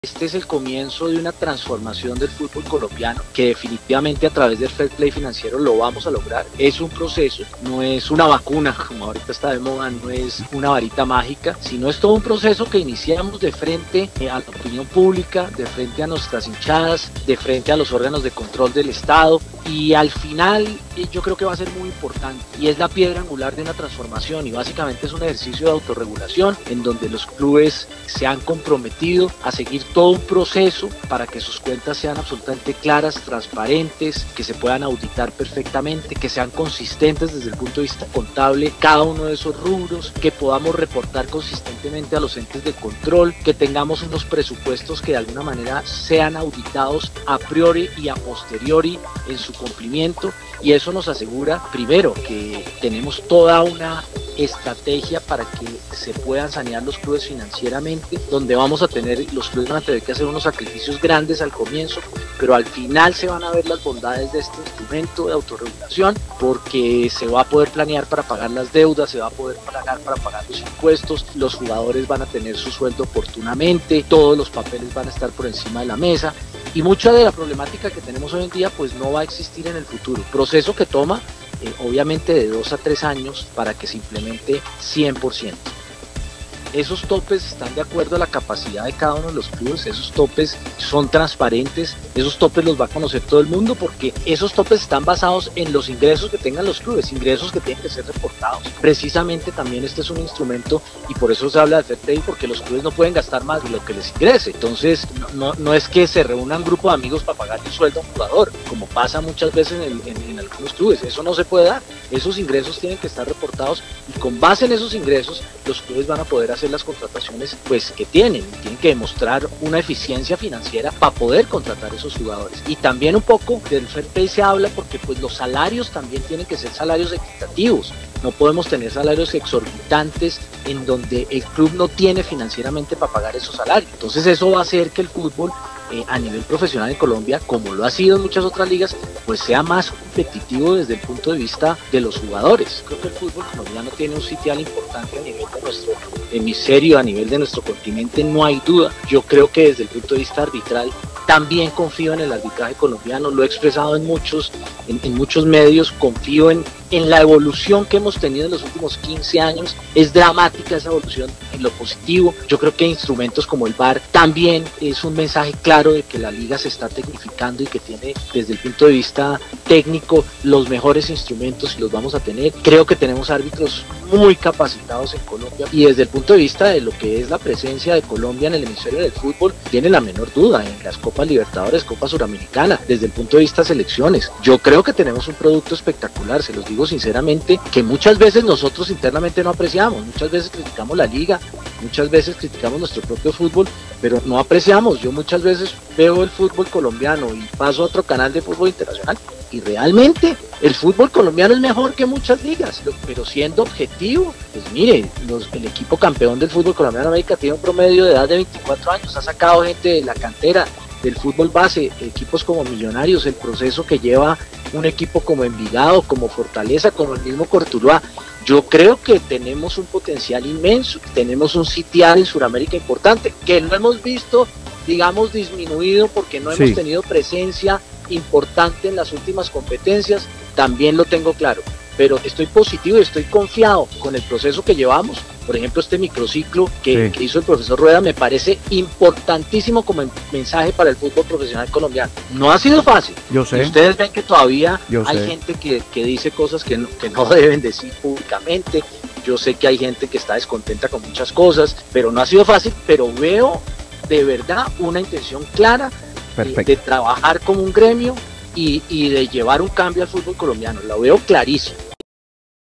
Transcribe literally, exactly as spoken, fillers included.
Este es el comienzo de una transformación del fútbol colombiano que definitivamente a través del fair play financiero lo vamos a lograr. Es un proceso, no es una vacuna como ahorita está de moda, no es una varita mágica, sino es todo un proceso que iniciamos de frente a la opinión pública, de frente a nuestras hinchadas, de frente a los órganos de control del Estado, y al final yo creo que va a ser muy importante y es la piedra angular de una transformación, y básicamente es un ejercicio de autorregulación en donde los clubes se han comprometido a seguir todo un proceso para que sus cuentas sean absolutamente claras, transparentes, que se puedan auditar perfectamente, que sean consistentes desde el punto de vista contable cada uno de esos rubros, que podamos reportar consistentemente a los entes de control, que tengamos unos presupuestos que de alguna manera sean auditados a priori y a posteriori en su cumplimiento, y eso nos asegura primero que tenemos toda una estrategia para que se puedan sanear los clubes financieramente, donde vamos a tener, los clubes van a tener que hacer unos sacrificios grandes al comienzo, pero al final se van a ver las bondades de este instrumento de autorregulación, porque se va a poder planear para pagar las deudas, se va a poder planear para pagar los impuestos, los jugadores van a tener su sueldo oportunamente, todos los papeles van a estar por encima de la mesa, y mucha de la problemática que tenemos hoy en día pues no va a existir en el futuro, proceso que toma Eh, obviamente de dos a tres años para que se implemente cien por ciento. Esos topes están de acuerdo a la capacidad de cada uno de los clubes, esos topes son transparentes, esos topes los va a conocer todo el mundo, porque esos topes están basados en los ingresos que tengan los clubes, ingresos que tienen que ser reportados. Precisamente también este es un instrumento, y por eso se habla de fair play, porque los clubes no pueden gastar más de lo que les ingrese. Entonces no, no, no es que se reúnan un grupo de amigos para pagarle un sueldo a un jugador, como pasa muchas veces en, el, en, en algunos clubes. Eso no se puede dar, esos ingresos tienen que estar reportados, y con base en esos ingresos los clubes van a poder hacer las contrataciones pues que tienen, tienen que demostrar una eficiencia financiera para poder contratar esos jugadores. Y también un poco del fair play se habla porque pues los salarios también tienen que ser salarios equitativos, no podemos tener salarios exorbitantes en donde el club no tiene financieramente para pagar esos salarios. Entonces eso va a hacer que el fútbol Eh, a nivel profesional en Colombia, como lo ha sido en muchas otras ligas, pues sea más competitivo desde el punto de vista de los jugadores. Creo que el fútbol colombiano tiene un sitial importante a nivel de nuestro hemisferio, a nivel de nuestro continente, no hay duda. Yo creo que desde el punto de vista arbitral también confío en el arbitraje colombiano, lo he expresado en muchos, en, en muchos medios, confío en, en la evolución que hemos tenido en los últimos quince años, es dramática esa evolución en lo positivo. Yo creo que instrumentos como el V A R también es un mensaje claro de que la liga se está tecnificando y que tiene desde el punto de vista técnico los mejores instrumentos, y los vamos a tener. Creo que tenemos árbitros muy capacitados en Colombia, y desde el punto de vista de lo que es la presencia de Colombia en el hemisferio del fútbol, tiene la menor duda en las Copas Libertadores, Copa Suramericana, desde el punto de vista selecciones. Yo creo que tenemos un producto espectacular, se los digo sinceramente, que muchas veces nosotros internamente no apreciamos, muchas veces criticamos la liga, muchas veces criticamos nuestro propio fútbol, pero no apreciamos. Yo muchas veces veo el fútbol colombiano y paso a otro canal de fútbol internacional, y realmente el fútbol colombiano es mejor que muchas ligas, pero siendo objetivo, pues mire, los, el equipo campeón del fútbol colombiano en América tiene un promedio de edad de veinticuatro años, ha sacado gente de la cantera del fútbol base, equipos como Millonarios, el proceso que lleva un equipo como Envigado, como Fortaleza, como el mismo Cortuluá. Yo creo que tenemos un potencial inmenso, tenemos un sitial en Sudamérica importante, que no hemos visto, digamos, disminuido porque no Sí. hemos tenido presencia importante en las últimas competencias, también lo tengo claro, pero estoy positivo y estoy confiado con el proceso que llevamos. Por ejemplo, este microciclo que, Sí. que hizo el profesor Rueda me parece importantísimo como mensaje para el fútbol profesional colombiano. No ha sido fácil. Yo sé. Y ustedes ven que todavía Yo hay sé. gente que, que dice cosas que no, que no deben decir públicamente. Yo sé que hay gente que está descontenta con muchas cosas, pero no ha sido fácil, pero veo de verdad una intención clara de, Perfecto. de trabajar como un gremio y, y de llevar un cambio al fútbol colombiano. Lo veo clarísimo.